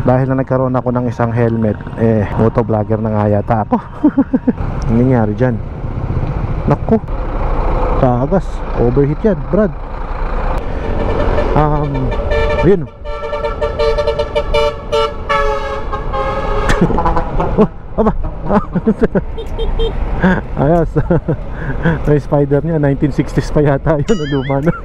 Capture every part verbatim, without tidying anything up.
dahil na nagkaroon ako ng isang helmet, eh motovlogger na nga yata ako. Ang nangyari dyan, naku, tagas, overheat yan Brad. Um, ayun. Oh, aba. Ayos. May spider niya, nineteen sixties pa yata yun, luma na.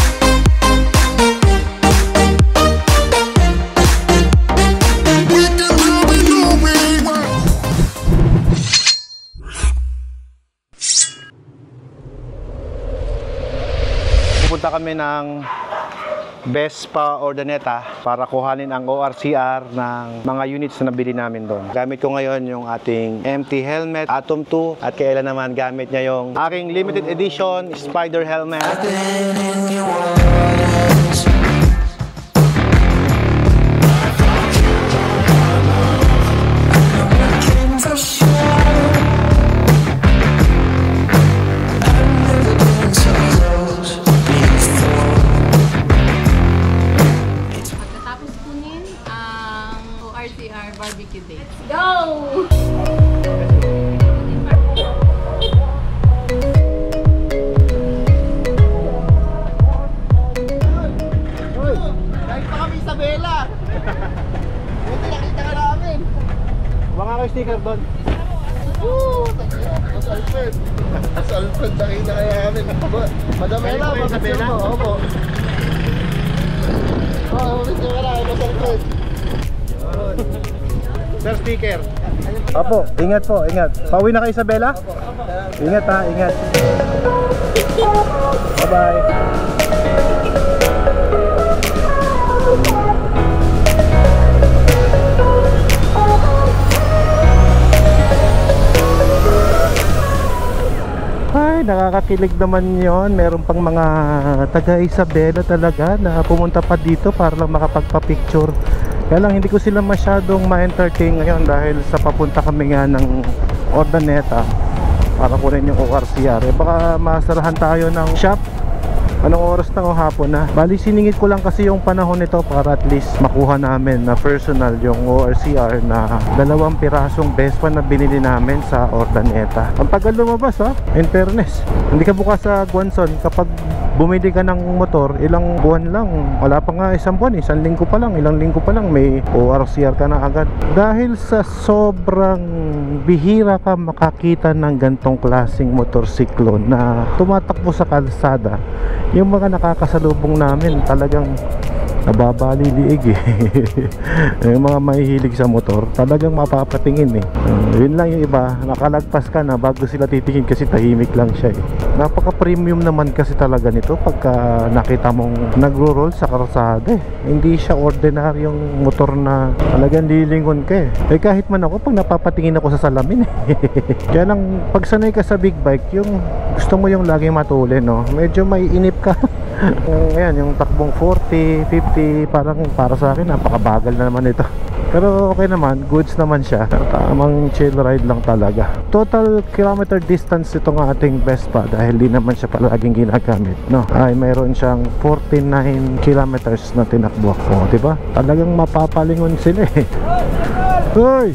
Pupunta kami ng Vespa Urdaneta para kuhanin ang O R C R ng mga units na nabili namin doon. Gamit ko ngayon yung ating M T helmet Atom two at kailan naman gamit niya yung aking limited edition Spider helmet. Barbecue day. Go! Hoy, kahit pa kami sa Bella. Buti nakita ka namin. Baka kayo sticker doon. Woo! Mas Alfred. Mas Alfred nakita ka namin. Madam Bella, sa Bella? Opo. Oo, ulit ka na. Mas Alfred. Sir, sticker. Apo, ingat po, ingat. Pauwi na kayo sa Bella? Ingat ha, ingat. Bye bye. Ay, nakakakilig naman yon. Meron pang mga taga Isabela talaga na pumunta pa dito para lang makapagpa-picture. Kaya lang hindi ko sila masyadong ma-entertain ngayon dahil sa papunta kami nga ng Urdaneta para kunin yung O R C R. Eh baka masarahan tayo ng shop. Anong oras na o hapon na? Bali siningit ko lang kasi yung panahon nito para at least makuha namin na personal yung O R C R na dalawang pirasong Vespa na binili namin sa Urdaneta. Ang tagal lumabas ha, in fairness. Hindi ka bukas sa Guanzon kapag bumili ka ng motor, ilang buwan lang, wala pa nga isang buwan, isang linggo pa lang, ilang linggo pa lang may O R C R ka na agad. Dahil sa sobrang bihira ka makakita ng gantong klaseng motorsiklo na tumatakbo sa kalsada, yung mga nakakasalubong namin talagang nababali-liig eh. Yung mga mahihilig sa motor talagang mapapatingin eh. uh, Yun lang yung iba, nakalagpas ka na bago sila titingin kasi tahimik lang siya eh. Napaka-premium naman kasi talaga nito pagka nakita mong nagro-roll sa karsada eh. Hindi siya ordinaryong motor na talagang lilingon ka eh. Eh kahit man ako pag napapatingin ako sa salamin eh. Kaya lang pag sanay ka sa big bike, yung gusto mo yung lagi matulin no, medyo may inip ka. Ayan, yung takbong forty, fifty, parang para sa akin napakabagal na naman ito. Pero okay naman, goods naman siya. Tamang chill ride lang talaga. Total kilometer distance itong ating Vespa dahil di naman siya palaging ginagamit, no? Ay mayroon siyang forty-nine kilometers na tinakbo. O, diba? Talagang mapapalingon sila eh. Hoy!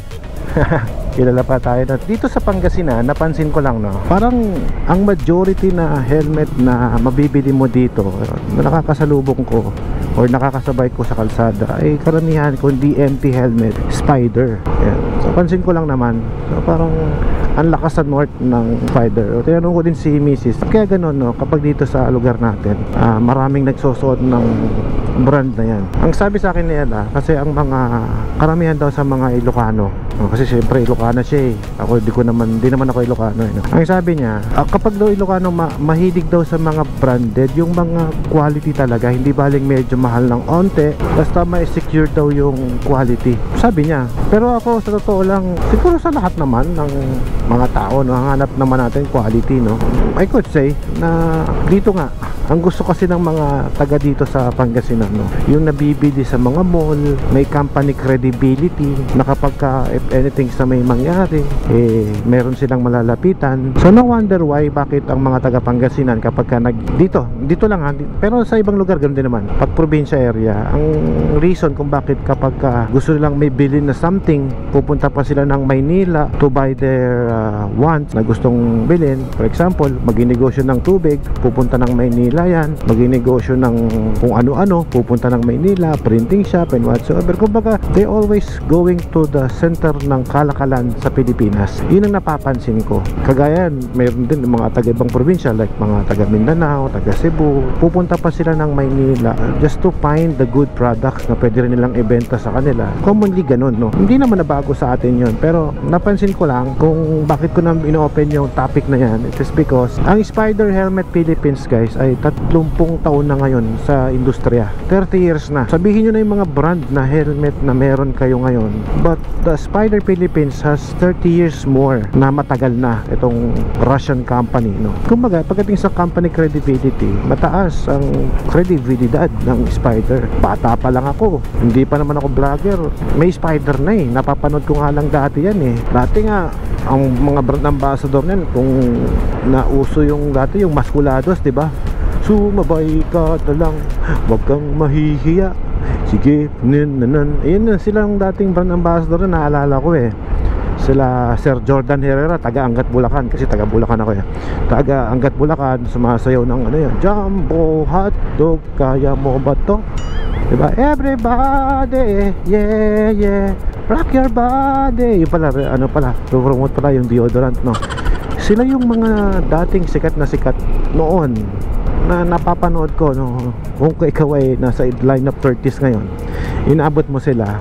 Kilala pa tayo na dito sa Pangasinan. Napansin ko lang no, parang ang majority na helmet na mabibili mo dito na nakakasalubong ko or nakakasabay ko sa kalsada ay karamihan kundi M T helmet Spider. Yan. So pansin ko lang naman so, parang ang lakas sa north ng Spider. Tinanong ko din si Missus kaya ganun no, kapag dito sa lugar natin uh, maraming nagsusuot ng brand na yan. Ang sabi sa akin niya ah, kasi ang mga karamihan daw sa mga Ilocano, oh, kasi siyempre Ilocano siya eh. Ako di ko naman, di naman ako Ilocano eh, no? Ang sabi niya, ah, kapag daw Ilocano ma mahilig daw sa mga branded, yung mga quality talaga, hindi baling medyo mahal ng onte, basta may secure daw yung quality. Sabi niya. Pero ako sa totoo lang, siguro sa lahat naman ng mga tao, no, hanap naman natin quality, no. I could say na dito nga, ang gusto kasi ng mga taga dito sa Pangasinan ano, yung nabibili sa mga mall, may company credibility na kapag ka, if anything sa may mangyari, eh meron silang malalapitan. So no wonder why bakit ang mga taga Pangasinan kapag ka nag dito, dito lang ha, pero sa ibang lugar ganoon din naman. Pag probinsya area, ang reason kung bakit kapag ka gusto nilang may bilhin na something, pupunta pa sila ng Maynila to buy their uh, wants na gustong bilhin. For example, magninegosyo ng tubig, pupunta ng Maynila yan. Magninegosyo ng kung ano-ano, pupunta ng Maynila, printing shop and whatsoever. Kumbaga, they always going to the center ng kalakalan sa Pilipinas. Yun ang napapansin ko. Kagaya, mayroon din mga taga-ibang probinsya like mga taga Mindanao, taga Cebu. Pupunta pa sila ng Maynila just to find the good products na pwede rin nilang ibenta sa kanila. Commonly ganun, no? Hindi naman nabago sa atin yun. Pero napansin ko lang kung bakit ko na ino-open yung topic na yan. It is because ang Spider Helmet Philippines, guys, ay tatlumpung taon na ngayon sa industriya. thirty years na. Sabihin nyo na yung mga brand na helmet na meron kayo ngayon. But the Spider Philippines has thirty years more na matagal na itong Russian company, no? Kumbaga, pagdating sa company credibility, mataas ang kredibilidad ng Spider. Bata pa lang ako. Hindi pa naman ako vlogger. May Spider na eh. Napapanood ko nga lang dati yan eh. Dati nga, ang mga brand ambassador niyan, kung nauso yung dati yung Masculados, di ba? Sumabay ka na lang, wag kang mahihiya. Sige, nan. Ayun na silang dating brand ambassador na naalala ko eh. Sila Sir Jordan Herrera, taga Angat Bulacan, kasi taga Bulacan ako eh. Taga Angat Bulacan, sumasayaw ng ano yan, Jumbo Hotdog, kaya mo ba to? Diba? Everybody, yeah, yeah, rock your body. Yung pala, ano pala, promote pala yung deodorant, no? Sila yung mga dating sikat na sikat noon na napapanood ko, no? Kung ikaw ay nasa line of thirties ngayon, inaabot mo sila.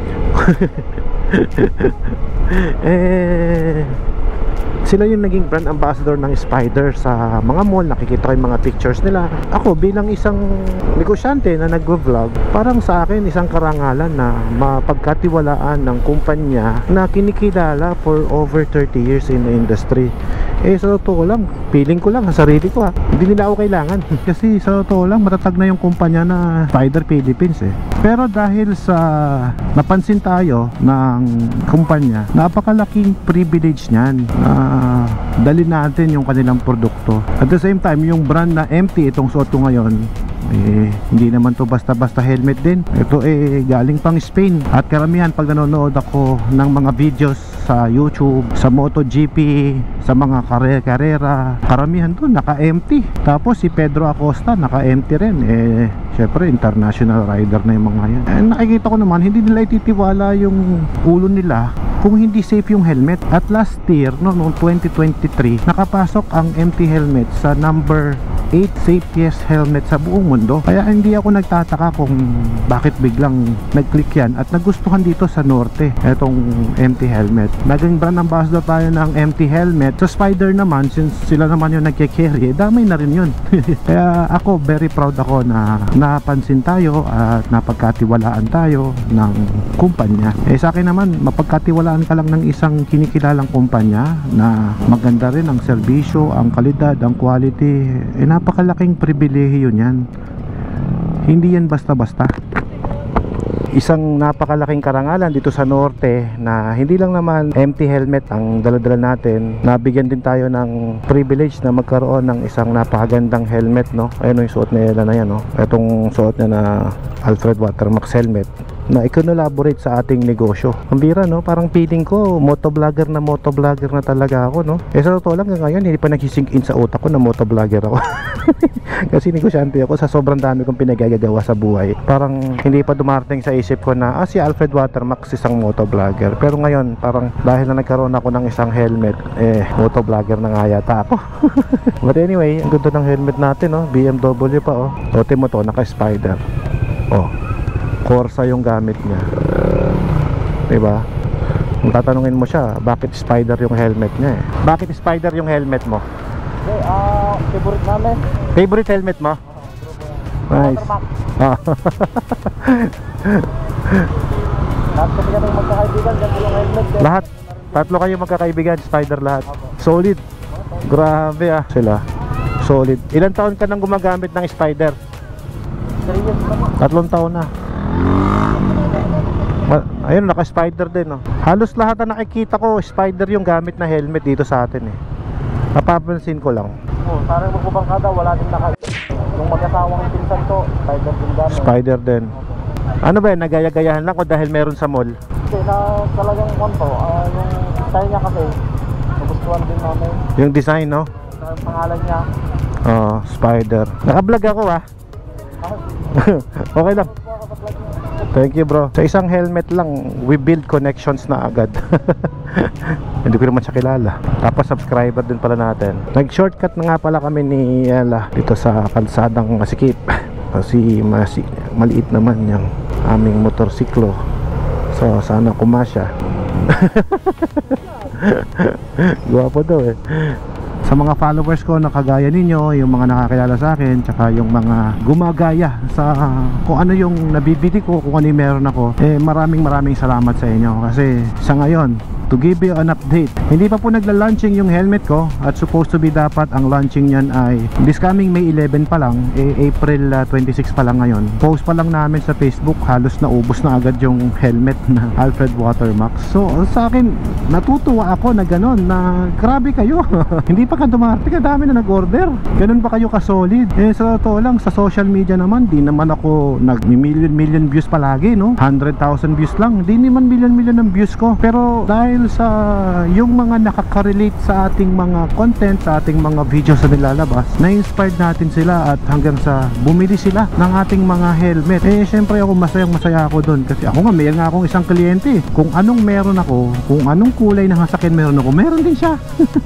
eh sila yung naging brand ambassador ng Spider sa mga mall. Nakikita ko yung mga pictures nila. Ako bilang isang negosyante na nag-vlog, parang sa akin isang karangalan na mapagkatiwalaan ng kumpanya na kinikilala for over thirty years in the industry. Eh sa totoo lang, feeling ko lang sa sarili ko ha, hindi nila ako kailangan. Kasi sa totoo lang, matatag na yung kumpanya na Spider Philippines eh. Pero dahil sa napansin tayo ng kumpanya, napakalaking privilege niyan na uh, dali natin yung kanilang produkto. At the same time, yung brand na M T, itong suot ko ngayon, eh, hindi naman to basta-basta helmet din. Ito eh galing pang Spain. At karamihan pag nanonood ako ng mga videos sa YouTube, sa MotoGP, sa mga kare-karera, karamihan doon naka-M T. Tapos si Pedro Acosta naka-M T rin. Eh syempre international rider na yung mga yan. Eh, nakikita ko naman hindi nila ititiwala yung ulo nila kung hindi safe yung helmet. At last year, no, noong twenty twenty-three, nakapasok ang M T helmet sa number eight safest helmet sa buong mundo. Kaya hindi ako nagtataka kung bakit biglang nag-click yan at nagustuhan dito sa Norte etong M T helmet. Naging brand ambassador tayo ng M T helmet. Sa Spider naman, since sila naman yung nagkikarry, damay na rin yun. Kaya ako very proud ako na napansin tayo at napagkatiwalaan tayo ng kumpanya. Eh sa akin naman, mapagkatiwalaan ka lang ng isang kinikilalang kumpanya na maganda rin ang serbisyo, ang kalidad, ang quality. Eh napakalaking pribilehiyo niyan. Hindi yan basta-basta. Isang napakalaking karangalan dito sa Norte na hindi lang naman M T helmet ang daladala natin, nabigyan din tayo ng privilege na magkaroon ng isang napakagandang helmet, no? Ayun yung suot nila na yan, no? Itong suot niya na Alfred Watermax helmet na i-collaborate sa ating negosyo. Ang bira, no? Parang feeling ko motovlogger na motovlogger na talaga ako, no? Eh sa totoo lang ngayon hindi pa nagsisink in sa utak ko na motovlogger ako. Kasi negosyante ako, sa sobrang dami kong pinagagagawa sa buhay. Parang hindi pa dumarating sa isip ko na ah, si Alfred Watermax isang motovlogger. Pero ngayon parang dahil na nagkaroon ako ng isang helmet, eh motovlogger na nga yata ako. But anyway, ang ganda ng helmet natin, no? B M W pa, oh. Tote mo to, naka-Spider. Oh, Corsa yung gamit niya, diba? Kung tatanungin mo siya, bakit Spider yung helmet niya eh? Bakit Spider yung helmet mo? Okay, ah, favorite namin. Favorite helmet mo? Nice. Ah. Lahat kami kami magkakaibigan, ganito yung helmet. Eh. Lahat? Tatlo kayo magkakaibigan, Spider lahat. Solid. Grabe ah. Sila. Solid. Ilan taon ka nang gumagamit ng Spider? Tatlong taon na. Ma- Ayun, naka-spider din, no? Halos lahat na nakikita ko, spider yung gamit na helmet dito sa atin, eh. Napapansin ko lang. Oh, parang magbubangkada, wala din naka... Yung mag-asawang pinsan ko, spider din gamit. Spider din. Ano ba yan? Nagaya-gayahan lang o dahil meron sa mall? Kasi na talagang konto, uh, yung style niya kasi, nagustuhan din namin. Yung design, no? Sa pangalan niya. Oh, spider. Naka-vlog ako, ah. Okay lang. Thank you, bro. Sa isang helmet lang, we build connections na agad. Hindi ko naman siya kilala. Tapos subscriber din pala natin. Nag-shortcut na nga pala kami ni Ella dito sa kalsadang Masikip. Kasi masi maliit naman yung aming motorsiklo. So sana kumasya. Guwapo daw eh. Sa mga followers ko na kagaya ninyo, yung mga nakakilala sa akin, tsaka yung mga gumagaya sa kung ano yung nabibili ko, kung ano yung meron ako, eh maraming maraming salamat sa inyo. Kasi sa ngayon, to give you an update, hindi pa po nagla-launching yung helmet ko, at supposed to be dapat ang launching nyan ay this coming May eleven pa lang, eh April uh, twenty-six pa lang ngayon. Post pa lang namin sa Facebook, halos naubos na agad yung helmet na Alfred Watermax. So sa akin, natutuwa ako na gano'n, na grabe kayo. Hindi pa ka dumarating, ang dami na nag-order. Ganun pa kayo ka-solid. Eh sa totoo lang, sa social media naman, di naman ako nag-million million views palagi, no? one hundred thousand views lang, di naman million million ng views ko. Pero dahil sa yung mga nakaka-relate sa ating mga content, sa ating mga videos na nilalabas, na-inspired natin sila at hanggang sa bumili sila ng ating mga helmet. Eh syempre ako masayang masaya ako doon, kasi ako nga mayroon nga akong isang kliyente, kung anong meron ako, kung anong kulay ng sasakyan meron ako, meron din siya.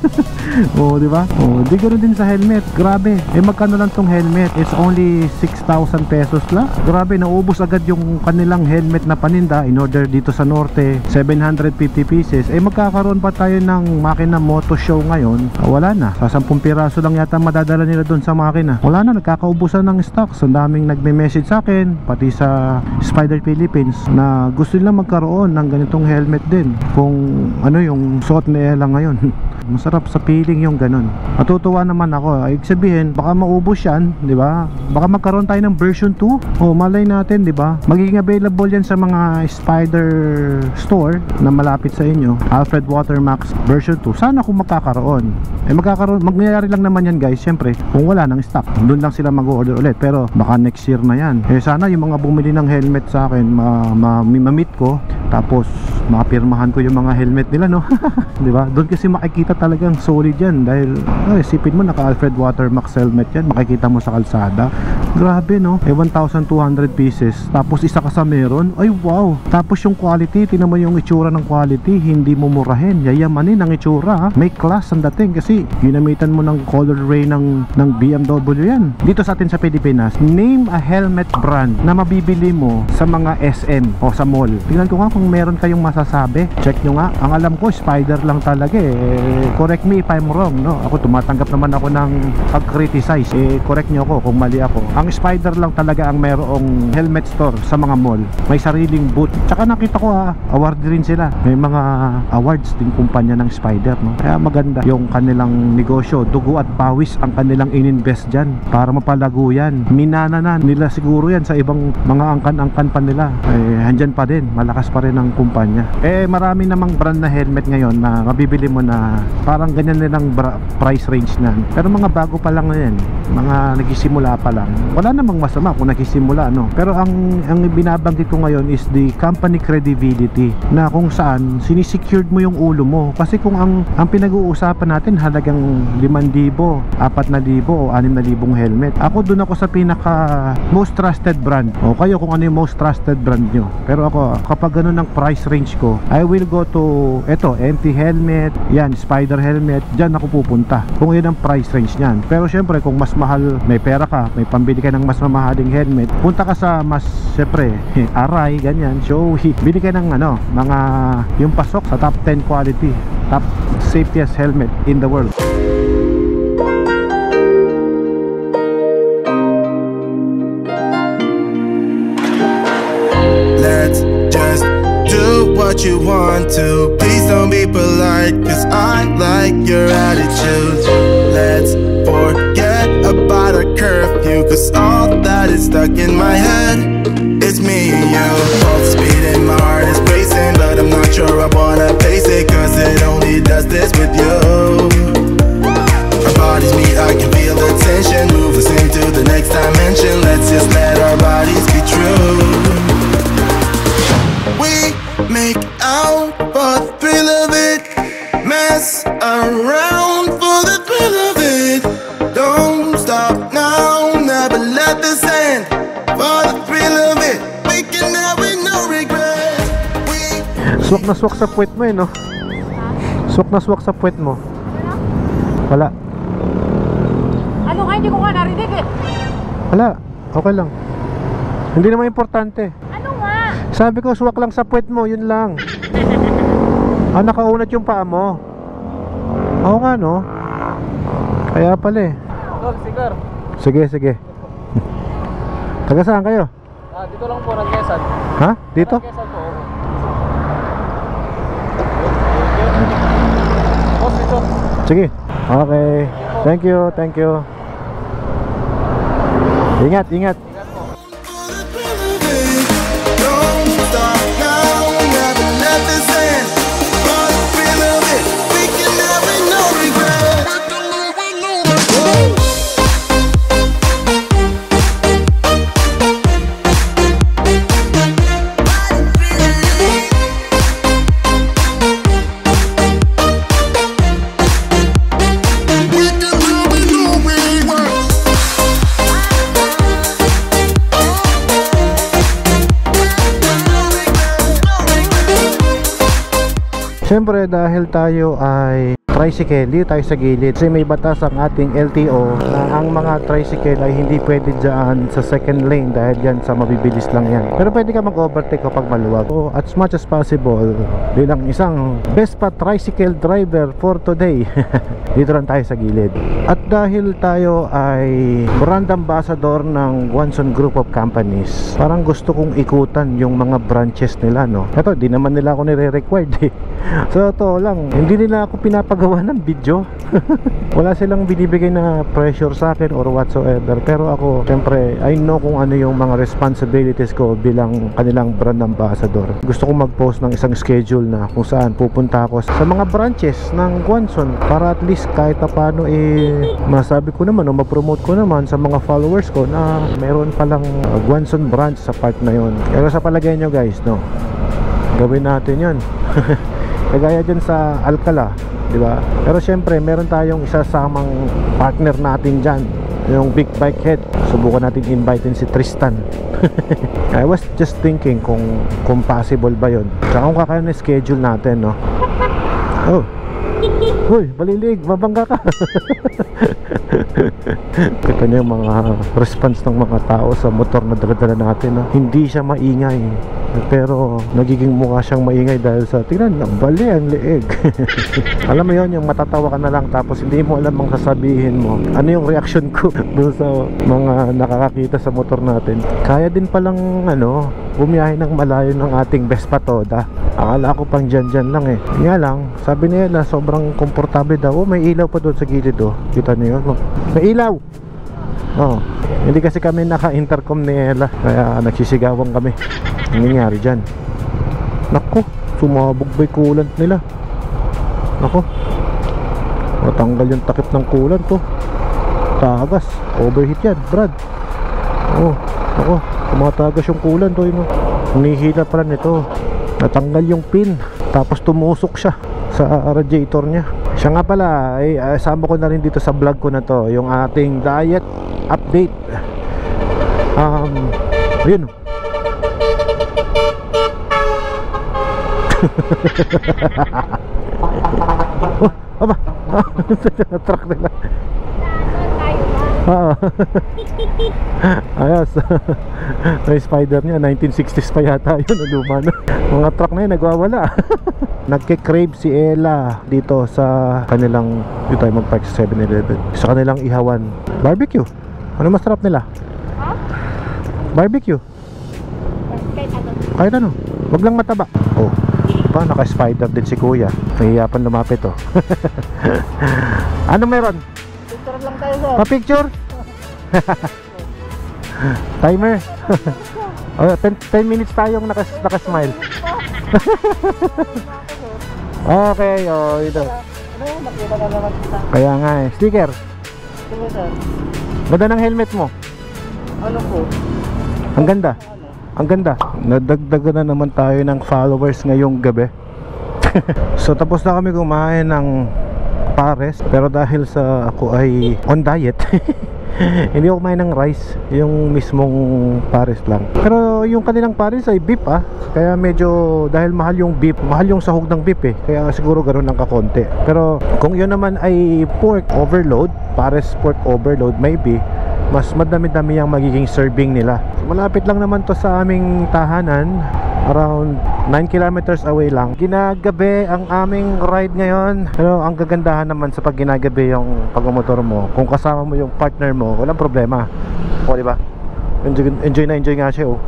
Oh, di ba? Oh, di ganoon din sa helmet. Grabe. Eh magkano lang tong helmet? It's only six thousand pesos lang. Grabe, naubos agad yung kanilang helmet na paninda in order dito sa norte, seven hundred fifty pieces. Eh magkakaroon pa tayo ng makina moto show ngayon. Ah, wala na. Sa sampung piraso lang yata madadala nila doon sa makina. Wala na, nagkakaubusan ng stocks. Ang daming nagme-message sa akin, pati sa Spider Philippines, na gusto nila magkaroon ng ganitong helmet din. Kung ano yung suot nila ngayon. Masarap sa feeling yung ganun. Matutuwa naman ako. Ibig sabihin, baka maubos yan, di ba? Baka magkaroon tayo ng version two. O malay natin, di ba? Magiging available yan sa mga Spider store na malapit sa inyo. Alfred Watermax version two. Sana kung magkakaroon. Eh magkakaroon, mangyayari lang naman yan, guys. Siyempre, kung wala ng stock, doon lang sila mag-order ulit. Pero baka next year na yan. Eh sana yung mga bumili ng helmet sa akin, ma-meet ko. Tapos mapirmahan ko yung mga helmet nila, no? Di ba? Doon kasi makikita talagang solid yan. Dahil, ay, sipin mo, naka Alfred Watermax helmet yan, makikita mo sa kalsada. Grabe, no? Eh one thousand two hundred pieces, tapos isa ka sa meron. Ay wow. Tapos yung quality, tingnan mo yung itsura ng quality, hindi mo murahin, yayamanin ang itsura, ha? May class ang dating, kasi ginamitan mo ng color ray ng, ng B M W yan. Dito sa atin sa Pilipinas, name a helmet brand na mabibili mo sa mga S M o sa mall. Tingnan ko nga kung meron kayong masasabi. Check nyo nga. Ang alam ko, Spider lang talaga eh. Correct me if I'm wrong, no? Ako tumatanggap naman ako ng pag-criticize. Eh, correct nyo ako kung mali ako. Ang Spider lang talaga ang merong helmet store sa mga mall. May sariling booth. Tsaka nakita ko, ha, award rin sila. May mga awards din kumpanya ng Spider, no? Kaya maganda yung kanilang negosyo. Dugo at pawis ang kanilang ininvest dyan para mapalago yan. Minana na nila siguro yan sa ibang mga angkan-angkan pa nila. Eh, handyan pa din. Malakas pa rin ang kumpanya. Eh, marami namang brand na helmet ngayon na mabibili mo na parang ganyan nilang price range na. Pero mga bago pa lang yan, mga nagsisimula pa lang, wala namang masama kung nagsisimula, no? Pero ang ang binabanggit ko ngayon is the company credibility, na kung saan sinisecured mo yung ulo mo. Kasi kung ang ang pinag-uusapan natin halagang limang libo, apat na libo o anim na libong helmet, ako dun ako sa pinaka most trusted brand. O kayo kung ano yung most trusted brand nyo. Pero ako, kapag ganun ang price range ko, I will go to eto, empty helmet, yan, Spider helmet, dyan ako pupunta kung yun ang price range nyan. Pero syempre kung mas mahal, may pera ka, may pambili ka ng mas mamahaling helmet, punta ka sa mas, syempre, Aray, ganyan, Shoei, bili ka ng ano, mga yung pasok sa top ten quality, top safest helmet in the world. Let's just do what you want to. Please don't be polite, cause I like your attitude. Let's forget about a curfew. you, cause all that is stuck in my head, it's me and you. Pulse speeding, my heart is racing, but I'm not sure I wanna face it, cause it only does this with you. Our bodies meet, I can feel the tension, move us into the next dimension. Let's just let our bodies be true. We make out for the thrill of it, mess around for the thrill of it. Don't stop now, never let this end. For the thrill of it, we can have it, no regret. We Swak na swak sa puwet mo eh, no? Swak na swak sa puwet mo. Wala. Ano nga, hindi ko nga narinig eh. Wala. Okay lang. Hindi naman importante. Ano nga? Sabi ko, swak lang sa puwet mo, yun lang. Ah, nakaunat yung paa mo. Oo nga, no? Kaya pala eh. Oh, sigar. Sige, sige. Taga saan kayo? Ah, dito lang po, Ranggesan. Ha? Dito? Ranggesan po. Boss, dito. Sige. Okay. Thank you, thank you. Ingat, ingat. don't stop now, never let this end. For the thrill of it, we can have it, no regret. Siyempre dahil tayo ay tricycle, dito tayo sa gilid kasi may batas ang ating L T O na ang mga tricycle ay hindi pwede dyan sa second lane dahil dyan sa mabibilis lang yan. Pero pwede ka mag-overtake kapag maluwag. So as much as possible, bilang isang Vespa tricycle driver for today, dito lang tayo sa gilid. At dahil tayo ay brand ambassador ng Guanzon Group of Companies, parang gusto kong ikutan yung mga branches nila, no? Ito, di naman nila ako nire-required eh. So ito lang, hindi nila ako pinapagawa ng video. Wala silang binibigay na pressure sa akin or whatsoever. Pero ako, syempre, I know kung ano yung mga responsibilities ko bilang kanilang brand ambassador. Gusto kong mag-post ng isang schedule na kung saan pupunta ako sa mga branches ng Guanzon para at least kahit paano eh masabi ko naman o ma-promote ko naman sa mga followers ko na meron palang uh, Guanzon branch sa part na yon. Pero sa palagay nyo guys, no, gawin natin yon. Kagaya dyan sa Alcala, di ba? Pero syempre, meron tayong isasamang partner natin dyan, yung big bike head. Subukan natin invitein si Tristan. I was just thinking kung, kung possible ba yun. Tsaka kung kakain na schedule natin, no? Oh, uy, balilig, mabangga ka. Kita niyo yung mga response ng mga tao sa motor na dala-dala natin, no? Hindi siya maingay, pero nagiging mukha siyang maingay dahil sa tingnan, bali ang leeg. Alam mo yon, yung matatawa ka na lang tapos hindi mo alam ang sasabihin mo. Ano yung reaction ko dun sa mga nakakakita sa motor natin. Kaya din palang ano, bumiyahe ng malayo ng ating Vespa Toda. Akala ko pang dyan dyan lang eh. Nga lang, sabi niya na sobrang komportable daw. Oh, may ilaw pa doon sa gilid, oh. Kita niyo yun, oh. May ilaw! Oh, hindi kasi kami naka-intercom ni Ella, kaya nagsisigawan kami. Ang nangyari dyan, nako, sumabog ba yung coolant nila? Nako, matanggal yung takip ng coolant, oh. Tagas, overheat yan, Brad. Oh, nako, tumatagas yung coolant, oh, yun, oh. Humihila pala nito, natanggal yung pin, tapos tumusok siya sa radiator niya. Siya nga pala, ay uh, sama ko na rin dito sa vlog ko na to, yung ating diet update. Um, ayun. Oh, aba. Truck nila. Oo. Ayos. May spider niya, nineteen sixties pa yata yun, luma na. Mga truck na yun, nagwawala. Nagke-crave si Ella dito sa kanilang, dito tayo mag-park sa seven eleven, sa kanilang ihawan barbecue. Ano masarap nila? Ha? Barbecue. Kahit ano? Kahit ano, wag lang mataba. Oh, pa, naka-spider din si kuya. Nahiyapan lumapit, oh. Ano meron? Picture lang tayo, sir. Pa-picture? Timer. Oh, ten minutes tayong nakas nakasmile. Okay, oh, ito. Ano yung makita na naman kita? Kaya nga eh. Sticker. Diba sir? Ganda ng helmet mo. Ano po? Ang ganda. Ang ganda. Nadagdagan na naman tayo ng followers ngayong gabi. So tapos na kami kumain ng pares. Pero dahil sa ako ay on diet, hindi ako kumain ng rice. Yung mismong pares lang. Pero yung kanilang pares ay beef ah. Kaya medyo dahil mahal yung beef, mahal yung sahog ng beef eh. Kaya siguro ganoon ng kakonti. Pero kung yun naman ay pork overload, pares pork overload, maybe mas madami-dami ang magiging serving nila. Malapit lang naman to sa aming tahanan, around nine kilometers away lang. Ginagabi ang aming ride ngayon. Pero ang gagandahan naman sa pag ginagabi yung pagmumotor mo, kung kasama mo yung partner mo, walang problema. O diba? Enjoy, enjoy na enjoy nga siya oh.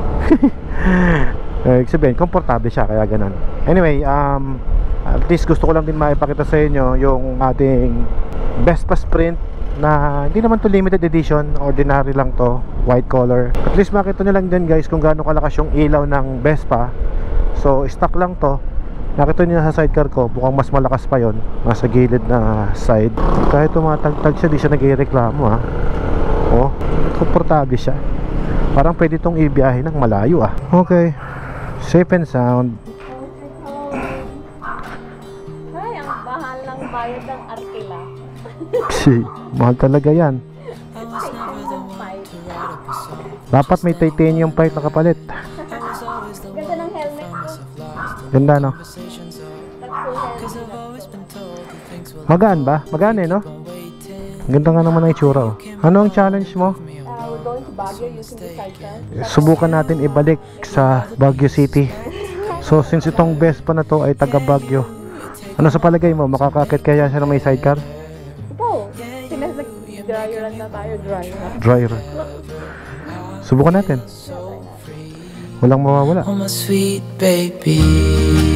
Eh, sabihin, komportable siya, kaya ganun. Anyway, um, at least gusto ko lang din maipakita sa inyo yung ating Vespa Sprint na hindi naman to limited edition, ordinary lang to, white color. At least makita nyo lang din guys kung gaano kalakas yung ilaw ng Vespa. So stock lang to. Nakita nyo sa sidecar ko, mukhang mas malakas pa yon, nasa gilid na side. Kahit tumatagtag siya, di siya nagreklamo ha. Oh, komportable siya. Parang pwede tong ibiyahe ng malayo ah. Okay, safe and sound. Ay, ang mahal ng bayad ng Arkila. Si, mahal talaga yan. Dapat may titanium pipe na kapalit. Ganda ng helmet ko. Ganda no? Nag-full helmet. Magaan ba? Magaan eh no? Ganda nga naman ang itsura oh. Ano ang challenge mo? Uh, we're going to Baguio using the sidecar. Subukan natin ibalik sa Baguio City. So since itong Vespa na to ay taga Baguio, ano sa palagay mo? Makakakit kaya siya na may sidecar? Ito, sinas nag-dry run na tayo, dry run. Dry run. Subukan natin. Walang mawawala. Oh my sweet baby.